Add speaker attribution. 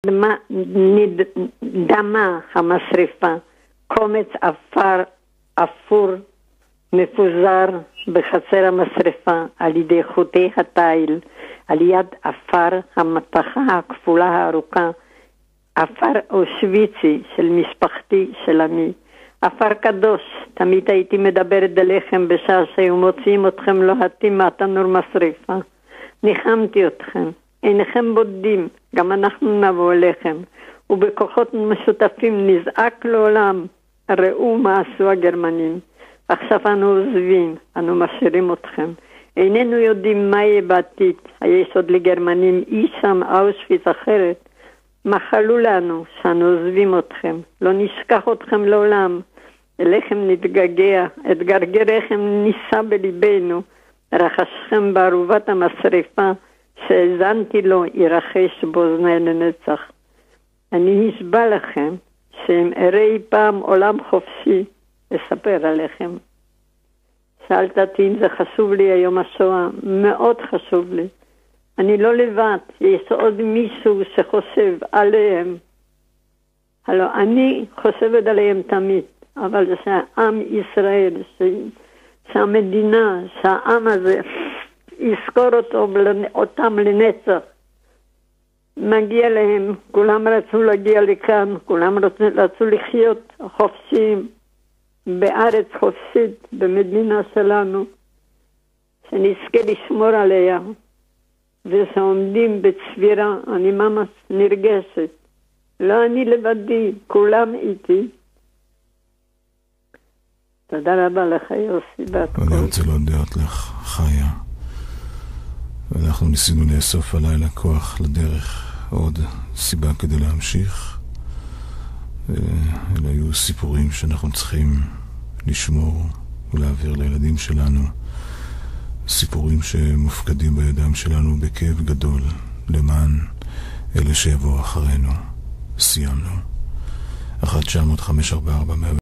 Speaker 1: נדמה המשריפה, קומץ אפר אפור מפוזר בחצר המשריפה על ידי חוטי התיל, על יד אפר המתחה הכפולה הארוכה, אפר אושוויצי של משפחתי, של עמי, אפר קדוש. תמיד הייתי מדברת עליכם בשעה שהיו מוציאים אתכם לוהטים מהתנור משריפה. ניחמתי אתכם, אינכם בודדים, גם אנחנו נבוא אליכם, ובכוחות משותפים נזעק לעולם, ראו מה עשו הגרמנים. עכשיו אנו עוזבים, אנו משאירים אתכם. איננו יודעים מה יהיה בעתיד, יש עוד לגרמנים אי שם אושוויץ אחרת. מחלו לנו שאנו עוזבים אתכם, לא נשכח אתכם לעולם. אליכם נתגעגע, את גרגריכם נישא בליבנו, רחשכם בערובת המשריפה, שהזנתי לו ירחש באוזני לנצח. אני נשבע לכם שאם אראה פעם עולם חופשי, אספר עליכם. שאלת אותי אם זה חשוב לי היום השואה, מאוד חשוב לי. אני לא לבד, יש עוד מישהו שחושב עליהם. הלוא אני חושבת עליהם תמיד, אבל זה שהעם ישראל, שהמדינה, שהעם הזה יזכור אותם לנצח. מגיע להם, כולם רצו להגיע לכאן, כולם רצו לחיות חופשיים, בארץ חופשית, במדינה שלנו, שנזכה לשמור עליה. ושעומדים בצבירה, אני ממש נרגשת. לא אני לבדי, כולם איתי. תודה רבה לך יוסי בת קול.
Speaker 2: אני רוצה להודות לך חיה. ואנחנו ניסינו לאסוף הלילה כוח לדרך, עוד סיבה כדי להמשיך. אלה היו סיפורים שאנחנו צריכים לשמור ולהעביר לילדים שלנו. סיפורים שמופקדים בידיים שלנו בכאב גדול למען אלה שיבואו אחרינו. סיימנו. 1-900-544